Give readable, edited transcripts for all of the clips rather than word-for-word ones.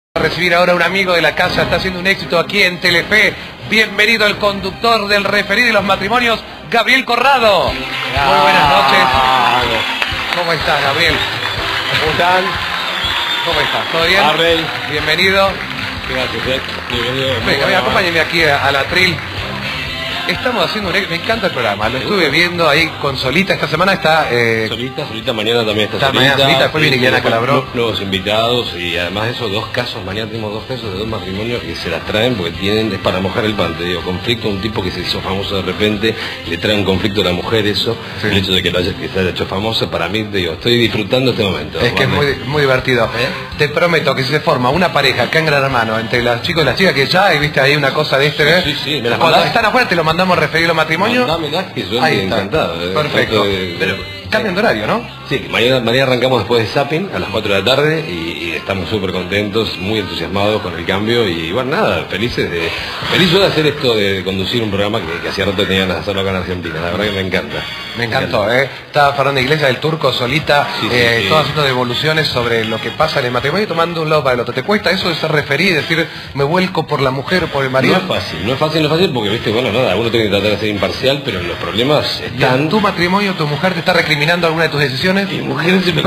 A recibir ahora a un amigo de la casa, está haciendo un éxito aquí en Telefe. Bienvenido el conductor del referido de los matrimonios, Gabriel Corrado. Muy buenas noches. ¿Cómo estás, Gabriel? ¿Cómo están? ¿Cómo estás? ¿Todo bien? Gabriel. Bienvenido. Gracias, bienvenido. Venga, acompáñenme aquí a la tril. Estamos haciendo un éxito, me encanta el programa, lo estuve viendo ahí con Solita, esta semana está... Solita, mañana también está Solita. Mañana Solita, después viene Guiana Calabró. Nuevos invitados y además de esos dos casos, mañana tenemos dos casos de dos matrimonios que se las traen porque es para mojar el pan, te digo, conflicto, un tipo que se hizo famoso de repente, le trae un conflicto a la mujer eso, sí. El hecho de que se haya hecho famoso, para mí, te digo, estoy disfrutando este momento. Es que es muy divertido. Te prometo que si se forma una pareja acá en Gran Hermano, entre los chicos y las chicas, que ya hay, viste, ahí una cosa de este, Sí, me las cuando están afuera te lo mandamos referido los matrimonios. Dámelas, que yo estoy encantado. Perfecto. Pero cambian de horario, ¿no? Sí, mañana arrancamos después de Zapping a las 4 de la tarde y estamos súper contentos, muy entusiasmados con el cambio y bueno, nada, feliz yo de hacer esto, de conducir un programa que hacía rato tenía ganas de hacerlo acá en Argentina, la verdad que me encanta. Me encantó, Estaba Fernando Iglesias, del Turco, Solita, todas haciendo devoluciones sobre lo que pasa en el matrimonio, tomando un lado para el otro. ¿Te cuesta eso de ser referido, decir, me vuelco por la mujer o por el marido? No es fácil porque, viste, bueno, nada, uno tiene que tratar de ser imparcial, pero los problemas están... ¿Y en tu matrimonio tu mujer te está recriminando alguna de tus decisiones? Mi mujer se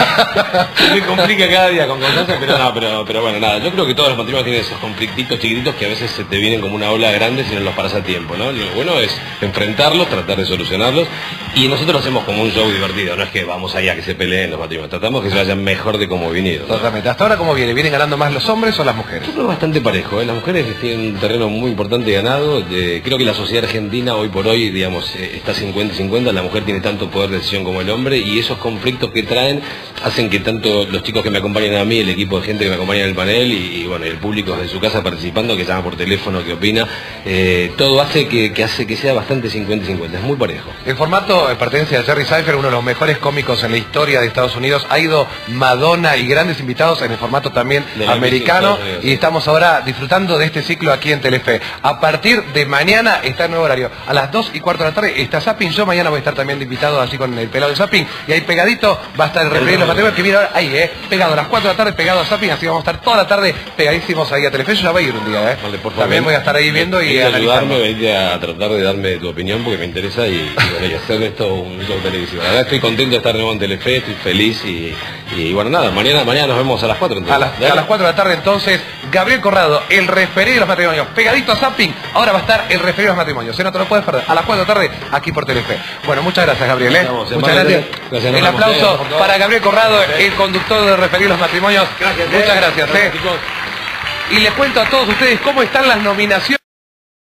me complica cada día con cosas, pero bueno, nada, yo creo que todos los matrimonios tienen esos conflictitos chiquititos que a veces se te vienen como una ola grande si no los paras a tiempo, ¿no? Lo bueno es enfrentarlos, tratar de solucionarlos y nosotros lo hacemos como un show divertido, no es que vamos allá a que se peleen los matrimonios, tratamos que se vayan mejor de como vinieron, ¿no? Totalmente. ¿Hasta ahora cómo viene? ¿Vienen ganando más los hombres o las mujeres? Yo creo bastante parejo, las mujeres tienen un terreno muy importante ganado, creo que la sociedad argentina hoy por hoy, digamos, está 50-50, la mujer tiene tanto poder de decisión como el hombre y esos conflictos que traen hacen que tanto los chicos que me acompañan a mí, el equipo de gente que me acompaña en el panel y bueno, el público de su casa participando, que llama por teléfono, que opina, todo hace que sea bastante 50-50, es muy parejo. El formato pertenece a Jerry Seinfeld, uno de los mejores cómicos en la historia de Estados Unidos. Ha ido Madonna y grandes invitados en el formato también americano y estamos ahora disfrutando de este ciclo aquí en Telefe. A partir de mañana está el nuevo horario. A las 2:15 de la tarde está Zapping. Yo mañana voy a estar también de invitado así con el pelado de Zapping y ahí pegadito va a estar el referido de los matrimonios que viene ahora ahí, pegado a las 4 de la tarde, pegado a Zapping, así vamos a estar toda la tarde pegadísimos ahí a Telefe. Yo ya voy a ir un día, Vale, por favor, también voy a estar ahí viendo y analizando. Venir a tratar de darme tu opinión porque me interesa y hacer esto un show televisivo. La verdad estoy contento de estar de nuevo en Telefe, estoy feliz y bueno, nada, mañana nos vemos a las 4 entonces. A las 4 de la tarde entonces, Gabriel Corrado, el referido de los matrimonios, pegadito a Zapping, ahora va a estar el referido de los matrimonios, no te lo puedes perder, a las 4 de la tarde aquí por Telefe. Bueno, muchas gracias, Gabriel, Muchas gracias. El aplauso para Gabriel Corrado, el conductor de referido de los matrimonios. Muchas gracias, Y les cuento a todos ustedes cómo están las nominaciones.